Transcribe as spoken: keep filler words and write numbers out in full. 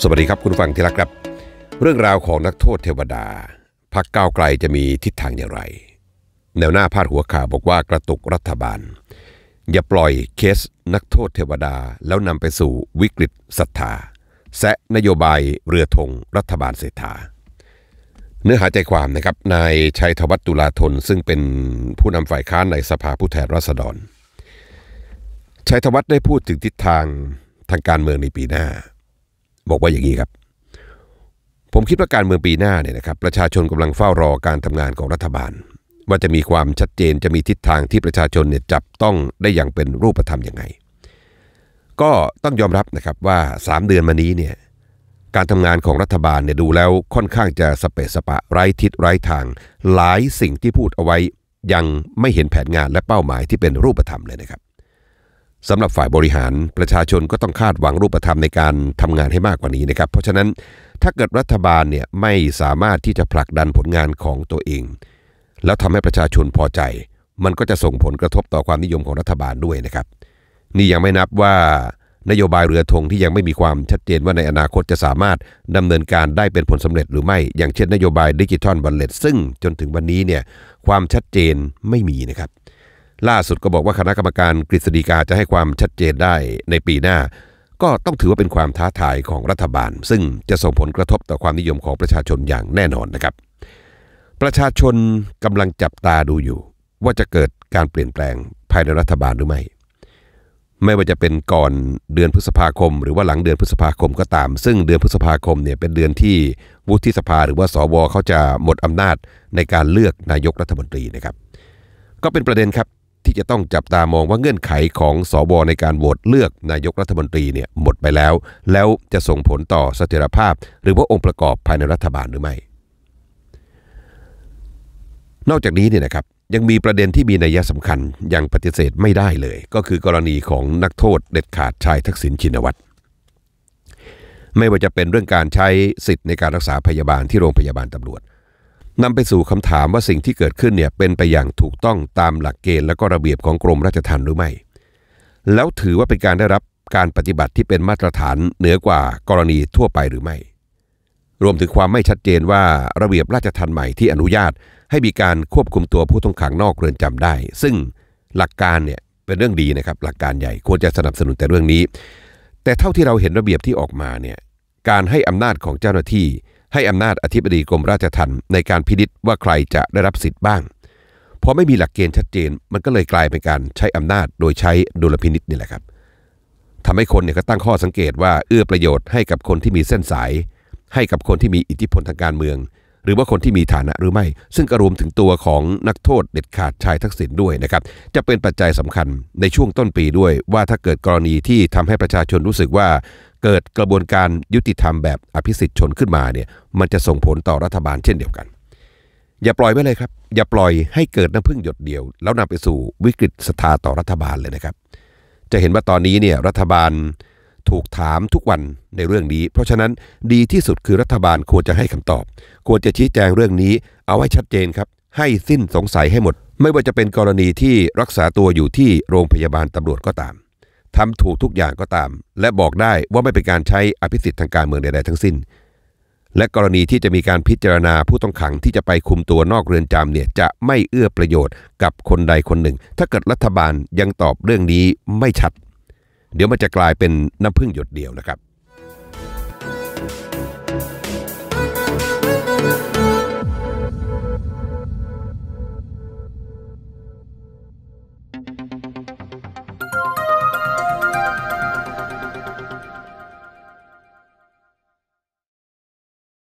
วัสดีครับคุณผู้ฟังที่รักครับเรื่องราวของนักโทษเทวดาพรรคก้าวไกลจะมีทิศทางอย่างไรแนวหน้าพาดหัวข่าวบอกว่ากระตุกรัฐบาลอย่าปล่อยเคสนักโทษเทวดาแล้วนำไปสู่วิกฤตศรัทธาแซะนโยบายเรือธงรัฐบาลเศรษฐาเนื้อหาใจความนะครับนายชัยธวัฒน์ตุลาธนซึ่งเป็นผู้นำฝ่ายค้านในสภาผู้แทนราษฎรชัยธวัฒน์ได้พูดถึงทิศทางทางการเมืองในปีหน้าบอกว่าอย่างนี้ครับผมคิดว่าการเมืองปีหน้าเนี่ยนะครับประชาชนกำลังเฝ้ารอการทำงานของรัฐบาลว่าจะมีความชัดเจนจะมีทิศทางที่ประชาชนเนี่ยจับต้องได้อย่างเป็นรูปธรรมยังไงก็ต้องยอมรับนะครับว่าสามเดือนมานี้เนี่ยการทำงานของรัฐบาลเนี่ยดูแล้วค่อนข้างจะสเปะสปะไร้ทิศไร้ทางหลายสิ่งที่พูดเอาไว้ยังไม่เห็นแผนงานและเป้าหมายที่เป็นรูปธรรมเลยนะครับสำหรับฝ่ายบริหารประชาชนก็ต้องคาดหวังรูปธรรมในการทำงานให้มากกว่านี้นะครับเพราะฉะนั้นถ้าเกิดรัฐบาลเนี่ยไม่สามารถที่จะผลักดันผลงานของตัวเองแล้วทำให้ประชาชนพอใจมันก็จะส่งผลกระทบต่อความนิยมของรัฐบาลด้วยนะครับนี่ยังไม่นับว่านโยบายเรือธงที่ยังไม่มีความชัดเจนว่าในอนาคตจะสามารถดำเนินการได้เป็นผลสำเร็จหรือไม่อย่างเช่นนโยบายดิจิทัลวอลเล็ตซึ่งจนถึงวันนี้เนี่ยความชัดเจนไม่มีนะครับล่าสุดก็บอกว่าคณะกรรมการกฤษฎีกาจะให้ความชัดเจนได้ในปีหน้าก็ต้องถือว่าเป็นความท้าทายของรัฐบาลซึ่งจะส่งผลกระทบต่อความนิยมของประชาชนอย่างแน่นอนนะครับประชาชนกำลังจับตาดูอยู่ว่าจะเกิดการเปลี่ยนแปลงภายในรัฐบาลหรือไม่ไม่ว่าจะเป็นก่อนเดือนพฤษภาคมหรือว่าหลังเดือนพฤษภาคมก็ตามซึ่งเดือนพฤษภาคมเนี่ยเป็นเดือนที่วุฒิสภาหรือว่าสวเขาจะหมดอำนาจในการเลือกนายกรัฐมนตรีนะครับก็เป็นประเด็นครับที่จะต้องจับตามองว่าเงื่อนไขของสวในการโหวตเลือกนายกรัฐมนตรีเนี่ยหมดไปแล้วแล้วจะส่งผลต่อเสถียรภาพหรือว่าองค์ประกอบภายในรัฐบาลหรือไม่นอกจากนี้เนี่ยนะครับยังมีประเด็นที่มีนัยสำคัญยังปฏิเสธไม่ได้เลยก็คือกรณีของนักโทษเด็ดขาดชายทักษิณชินวัตรไม่ว่าจะเป็นเรื่องการใช้สิทธิ์ในการรักษาพยาบาลที่โรงพยาบาลตำรวจนำไปสู่คำถามว่าสิ่งที่เกิดขึ้นเนี่ยเป็นไปอย่างถูกต้องตามหลักเกณฑ์และก็ระเบียบของกรมราชทัณฑ์หรือไม่แล้วถือว่าเป็นการได้รับการปฏิบัติที่เป็นมาตรฐานเหนือกว่ากรณีทั่วไปหรือไม่รวมถึงความไม่ชัดเจนว่าระเบียบราชทัณฑ์ใหม่ที่อนุญาตให้มีการควบคุมตัวผู้ต้องขังนอกเรือนจำได้ซึ่งหลักการเนี่ยเป็นเรื่องดีนะครับหลักการใหญ่ควรจะสนับสนุนแต่เรื่องนี้แต่เท่าที่เราเห็นระเบียบที่ออกมาเนี่ยการให้อำนาจของเจ้าหน้าที่ให้อำนาจอธิบดีกรมราชทัณฑ์ในการพินิจว่าใครจะได้รับสิทธิ์บ้างพอไม่มีหลักเกณฑ์ชัดเจนมันก็เลยกลายเป็นการใช้อำนาจโดยใช้ดุลพินิจนี่แหละครับทำให้คนเนี่ยก็ตั้งข้อสังเกตว่าเอื้อประโยชน์ให้กับคนที่มีเส้นสายให้กับคนที่มีอิทธิพลทางการเมืองหรือว่าคนที่มีฐานะหรือไม่ซึ่งก็รวมถึงตัวของนักโทษเด็ดขาดชายทักษิณด้วยนะครับจะเป็นปัจจัยสำคัญในช่วงต้นปีด้วยว่าถ้าเกิดกรณีที่ทำให้ประชาชนรู้สึกว่าเกิดกระบวนการยุติธรรมแบบอภิสิทธิ์ชนขึ้นมาเนี่ยมันจะส่งผลต่อรัฐบาลเช่นเดียวกันอย่าปล่อยไว้เลยครับอย่าปล่อยให้เกิดน้ำพึ่งหยดเดียวแล้วนำไปสู่วิกฤตศรัทธาต่อรัฐบาลเลยนะครับจะเห็นว่าตอนนี้เนี่ยรัฐบาลถูกถามทุกวันในเรื่องนี้เพราะฉะนั้นดีที่สุดคือรัฐบาลควรจะให้คำตอบควรจะชี้แจงเรื่องนี้เอาให้ชัดเจนครับให้สิ้นสงสัยให้หมดไม่ว่าจะเป็นกรณีที่รักษาตัวอยู่ที่โรงพยาบาลตำรวจก็ตามทำถูกทุกอย่างก็ตามและบอกได้ว่าไม่เป็นการใช้อภิสิทธิ์ทางการเมืองใดๆทั้งสิ้นและกรณีที่จะมีการพิจารณาผู้ต้องขังที่จะไปคุมตัวนอกเรือนจำเนี่ยจะไม่เอื้อประโยชน์กับคนใดคนหนึ่งถ้าเกิดรัฐบาลยังตอบเรื่องนี้ไม่ชัดเดี๋ยวมันจะกลายเป็นน้ำพึ่งหยดเดียวนะครับ